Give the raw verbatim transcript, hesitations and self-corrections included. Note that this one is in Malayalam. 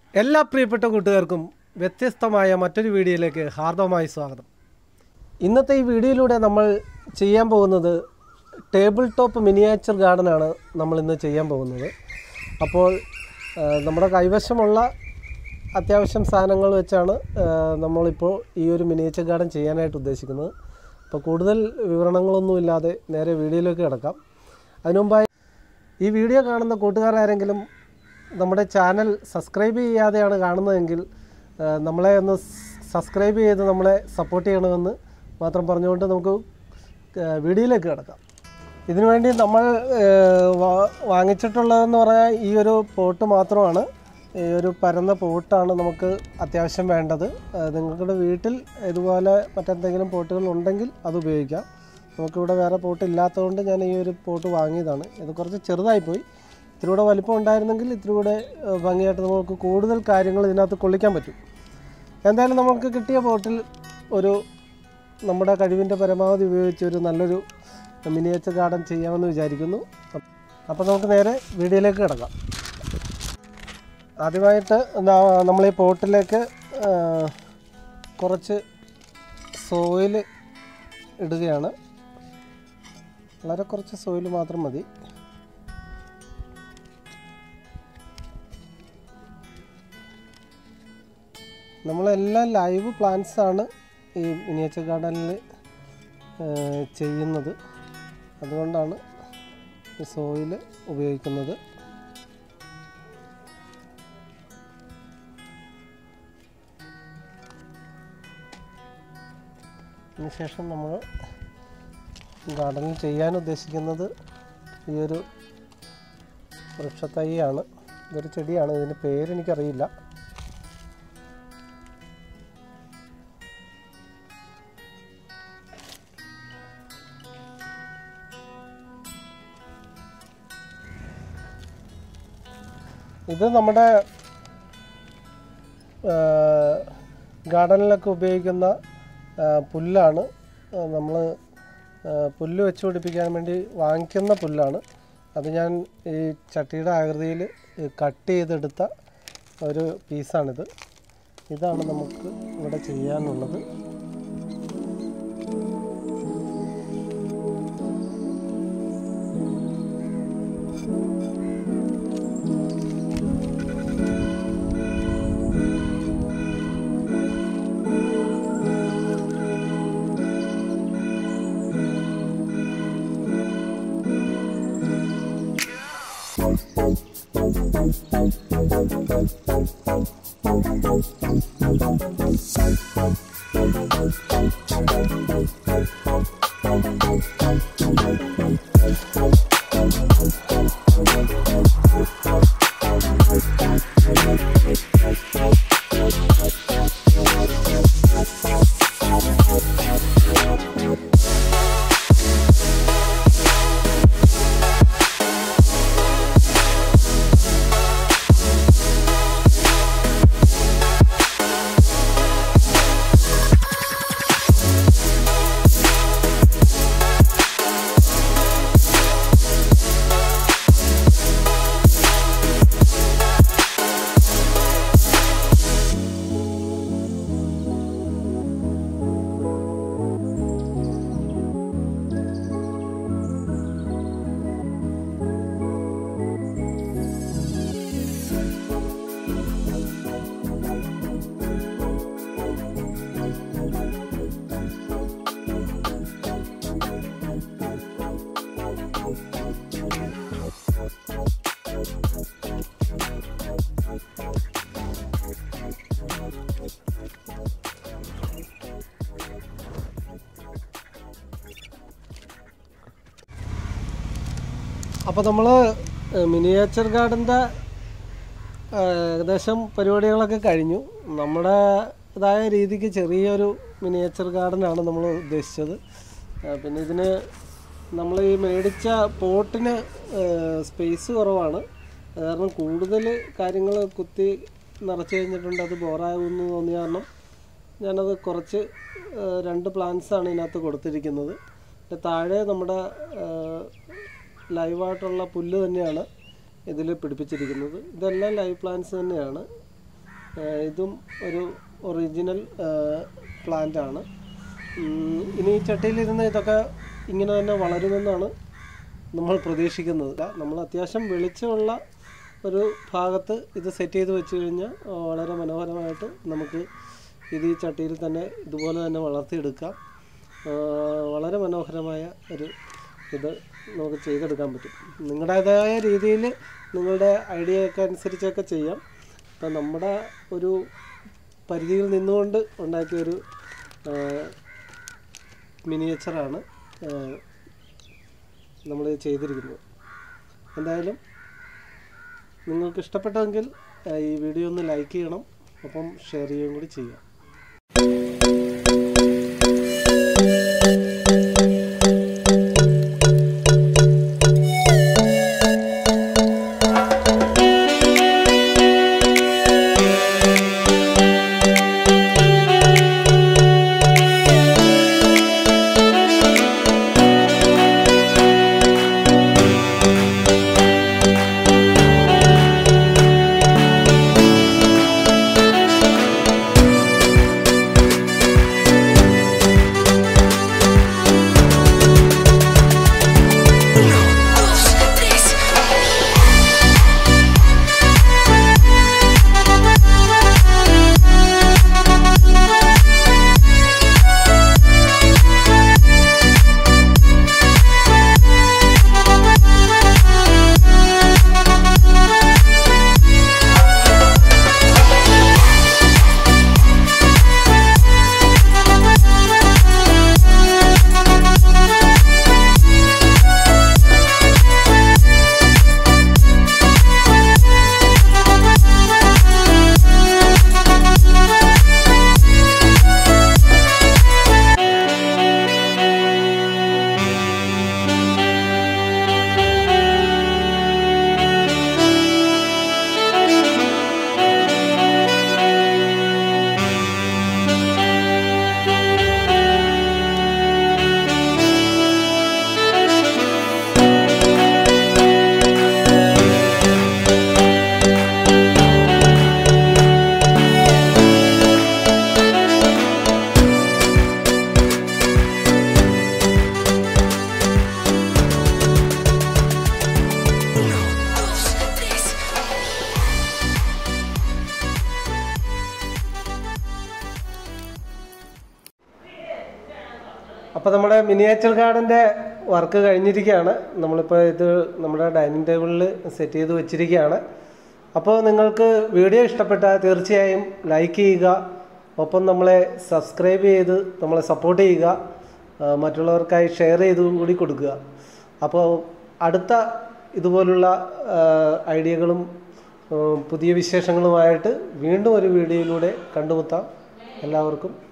എല്ലാ പ്രിയപ്പെട്ട കൂട്ടുകാർക്കും വ്യത്യസ്തമായ മറ്റൊരു വീഡിയോയിലേക്ക് ഹാർദവമായി സ്വാഗതം. ഇന്നത്തെ ഈ വീഡിയോയിലൂടെ നമ്മൾ ചെയ്യാൻ പോകുന്നത് ടേബിൾ ടോപ്പ് മിനിയേച്ചർ ഗാർഡനാണ് നമ്മൾ ഇന്ന് ചെയ്യാൻ പോകുന്നത്. അപ്പോൾ നമ്മുടെ കൈവശമുള്ള അത്യാവശ്യം സാധനങ്ങൾ വെച്ചാണ് നമ്മളിപ്പോൾ ഈ ഒരു മിനിയേച്ചർ ഗാർഡൻ ചെയ്യാനായിട്ട് ഉദ്ദേശിക്കുന്നത്. അപ്പോൾ കൂടുതൽ വിവരണങ്ങളൊന്നുമില്ലാതെ നേരെ വീഡിയോയിലേക്ക് കിടക്കാം. അതിനുമുമ്പായി ഈ വീഡിയോ കാണുന്ന കൂട്ടുകാരാരെങ്കിലും നമ്മുടെ ചാനൽ സബ്സ്ക്രൈബ് ചെയ്യാതെയാണ് കാണുന്നതെങ്കിൽ നമ്മളെ ഒന്ന് സബ്സ്ക്രൈബ് ചെയ്ത് നമ്മളെ സപ്പോർട്ട് ചെയ്യണമെന്ന് മാത്രം പറഞ്ഞുകൊണ്ട് നമുക്ക് വീഡിയോയിലേക്ക് കിടക്കാം. ഇതിനുവേണ്ടി നമ്മൾ വാങ്ങിച്ചിട്ടുള്ളതെന്ന് പറഞ്ഞാൽ ഈ ഒരു പോട്ട് മാത്രമാണ്. ഈ ഒരു പരന്ന പോട്ടാണ് നമുക്ക് അത്യാവശ്യം വേണ്ടത്. നിങ്ങളുടെ വീട്ടിൽ ഇതുപോലെ മറ്റെന്തെങ്കിലും പോട്ടുകൾ ഉണ്ടെങ്കിൽ അത് ഉപയോഗിക്കാം. നമുക്കിവിടെ വേറെ പോട്ട് ഇല്ലാത്തതുകൊണ്ട് ഞാൻ ഈ ഒരു പോട്ട് വാങ്ങിയതാണ്. ഇത് കുറച്ച് ചെറുതായിപ്പോയി. ഇത്തിരി കൂടെ വലിപ്പം ഉണ്ടായിരുന്നെങ്കിൽ ഇത്തിരി കൂടെ ഭംഗിയായിട്ട് നമുക്ക് കൂടുതൽ കാര്യങ്ങൾ ഇതിനകത്ത് കൊള്ളിക്കാൻ പറ്റും. എന്തായാലും നമുക്ക് കിട്ടിയ പോട്ടിൽ ഒരു നമ്മുടെ കഴിവിൻ്റെ പരമാവധി ഉപയോഗിച്ച് ഒരു നല്ലൊരു മിനിയേച്ചർ ഗാർഡൻ ചെയ്യാമെന്ന് വിചാരിക്കുന്നു. അപ്പോൾ നമുക്ക് നേരെ വീഡിയോയിലേക്ക് കിടക്കാം. ആദ്യമായിട്ട് നമ്മൾ ഈ പോട്ടിലേക്ക് കുറച്ച് സോയിൽ ഇടുകയാണ്. വളരെ കുറച്ച് സോയിൽ മാത്രം മതി. നമ്മളെല്ലാം ലൈവ് പ്ലാന്റ്സാണ് ഈ മിനിയേച്ചർ ഗാർഡനിൽ ചെയ്യുന്നത്. അതുകൊണ്ടാണ് ഈ സോയിൽ ഉപയോഗിക്കുന്നത്. അതിനുശേഷം നമ്മൾ ഗാർഡനിൽ ചെയ്യാൻ ഉദ്ദേശിക്കുന്നത് ഈ ഒരു വൃക്ഷത്തൈയാണ്. ഇതൊരു ചെടിയാണ്. ഇതിൻ്റെ പേരെനിക്കറിയില്ല. ഇത് നമ്മുടെ ഗാർഡനിലൊക്കെ ഉപയോഗിക്കുന്ന പുല്ലാണ്. നമ്മൾ പുല്ല് വെച്ച് പിടിപ്പിക്കാൻ വേണ്ടി വാങ്ങിക്കുന്ന പുല്ലാണ്. അത് ഞാൻ ഈ ചട്ടിയുടെ ആകൃതിയിൽ കട്ട് ചെയ്തെടുത്ത ഒരു പീസാണിത്. ഇതാണ് നമുക്ക് ഇവിടെ ചെയ്യാനുള്ളത്. അപ്പോൾ നമ്മൾ മിനിയേച്ചർ ഗാർഡൻ്റെ ഏകദേശം പരിപാടികളൊക്കെ കഴിഞ്ഞു. നമ്മുടേതായ രീതിക്ക് ചെറിയൊരു മിനിയേച്ചർ ഗാർഡനാണ് നമ്മൾ ഉദ്ദേശിച്ചത്. പിന്നെ ഇതിന് നമ്മൾ ഈ മേടിച്ച പോട്ടിന് സ്പേസ് കുറവാണ്. കാരണം കൂടുതൽ കാര്യങ്ങൾ കുത്തി നിറച്ച് കഴിഞ്ഞിട്ടുണ്ട്. അത് ബോറാകുമെന്ന് തോന്നിയ കാരണം ഞാനത് കുറച്ച് രണ്ട് പ്ലാന്റ്സാണ് ഇതിനകത്ത് കൊടുത്തിരിക്കുന്നത്. താഴെ നമ്മുടെ ലൈവായിട്ടുള്ള പുല്ല് തന്നെയാണ് ഇതിൽ പിടിപ്പിച്ചിരിക്കുന്നത്. ഇതെല്ലാം ലൈവ് പ്ലാന്റ്സ് തന്നെയാണ്. ഇതും ഒരു ഒറിജിനൽ പ്ലാന്റ് ആണ്. ഇനി ഈ ചട്ടിയിലിരുന്ന് ഇതൊക്കെ ഇങ്ങനെ തന്നെ വളരുമെന്നാണ് നമ്മൾ പ്രതീക്ഷിക്കുന്നത്. നമ്മൾ അത്യാവശ്യം വെളിച്ചമുള്ള ഒരു ഭാഗത്ത് ഇത് സെറ്റ് ചെയ്ത് വെച്ച് കഴിഞ്ഞാൽ വളരെ മനോഹരമായിട്ട് നമുക്ക് ഇത് ഈ ചട്ടിയിൽ തന്നെ ഇതുപോലെ തന്നെ വളർത്തിയെടുക്കാം. വളരെ മനോഹരമായ ഒരു ഇത് നമുക്ക് ചെയ്തെടുക്കാൻ പറ്റും. നിങ്ങളുടേതായ രീതിയിൽ നിങ്ങളുടെ ഐഡിയയൊക്കെ അനുസരിച്ചൊക്കെ ചെയ്യാം. ഇപ്പം നമ്മുടെ ഒരു പരിധിയിൽ നിന്നുകൊണ്ട് ഉണ്ടാക്കിയൊരു മിനിയേച്ചറാണ് നമ്മൾ ചെയ്തിരിക്കുന്നത്. എന്തായാലും നിങ്ങൾക്ക് ഇഷ്ടപ്പെട്ടെങ്കിൽ ഈ വീഡിയോ ഒന്ന് ലൈക്ക് ചെയ്യണം, ഒപ്പം ഷെയർ ചെയ്യുകയും കൂടി ചെയ്യാം. അപ്പോൾ നമ്മുടെ മിനിയേച്ചർ ഗാർഡൻ്റെ വർക്ക് കഴിഞ്ഞിരിക്കുകയാണ്. നമ്മളിപ്പോൾ ഇത് നമ്മുടെ ഡൈനിങ് ടേബിളിൽ സെറ്റ് ചെയ്ത് വെച്ചിരിക്കുകയാണ്. അപ്പോൾ നിങ്ങൾക്ക് വീഡിയോ ഇഷ്ടപ്പെട്ടാൽ തീർച്ചയായും ലൈക്ക് ചെയ്യുക, ഒപ്പം നമ്മളെ സബ്സ്ക്രൈബ് ചെയ്ത് നമ്മളെ സപ്പോർട്ട് ചെയ്യുക, മറ്റുള്ളവർക്കായി ഷെയർ ചെയ്തും കൂടി കൊടുക്കുക. അപ്പോൾ അടുത്ത ഇതുപോലുള്ള ഐഡിയകളും പുതിയ വിശേഷങ്ങളുമായിട്ട് വീണ്ടും ഒരു വീഡിയോയിലൂടെ കണ്ടുമുട്ടാം. എല്ലാവർക്കും